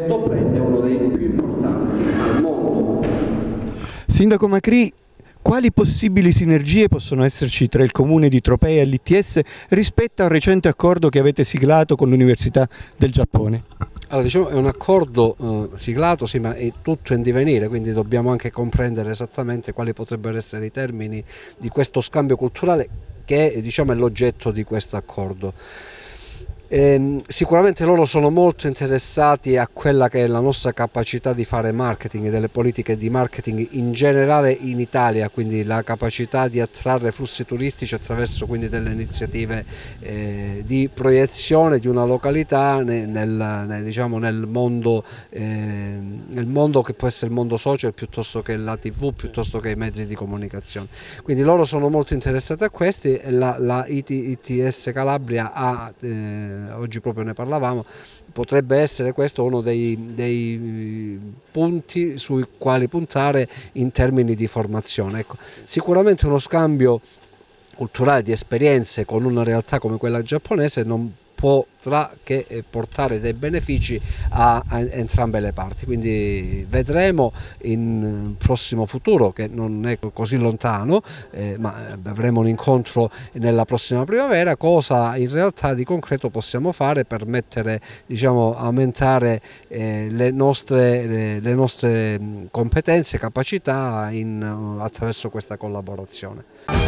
questo brand è uno dei più importanti al mondo. Sindaco Macri, quali possibili sinergie possono esserci tra il Comune di Tropea e l'ITS rispetto al recente accordo che avete siglato con l'Università del Giappone? Allora, diciamo, è un accordo siglato, sì, ma è tutto in divenire, quindi dobbiamo anche comprendere esattamente quali potrebbero essere i termini di questo scambio culturale che, diciamo, è l'oggetto di questo accordo. Sicuramente loro sono molto interessati a quella che è la nostra capacità di fare marketing, delle politiche di marketing in generale in Italia, quindi la capacità di attrarre flussi turistici attraverso quindi delle iniziative di proiezione di una località diciamo, nel mondo che può essere il mondo social piuttosto che la TV, piuttosto che i mezzi di comunicazione. Quindi loro sono molto interessati a questi e la ITS Calabria ha oggi proprio ne parlavamo, potrebbe essere questo uno dei punti sui quali puntare in termini di formazione. Ecco, sicuramente uno scambio culturale di esperienze con una realtà come quella giapponese non potrà che portare dei benefici a entrambe le parti, quindi vedremo in prossimo futuro, che non è così lontano, ma avremo un incontro nella prossima primavera, cosa in realtà di concreto possiamo fare per mettere, diciamo, aumentare le nostre competenze e capacità attraverso questa collaborazione.